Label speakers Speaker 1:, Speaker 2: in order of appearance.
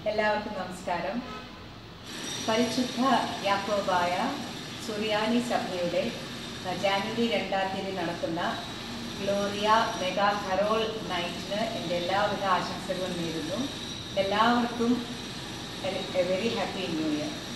Speaker 1: എല്ലാവർക്കും നമസ്കാരം. പരിശുദ്ധ യാക്കോബായ സുറിയാനി സഭയുടെ ജാനുവരി 2-ാം തീയതി നടക്കുന്ന ഗ്ലോറിയ മെഗാ കരോൾ നൈറ്റിന് എൻ്റെ എല്ലാവിധ ആശംസകളും നേരുന്നു. എല്ലാവർക്കും a very happy new year.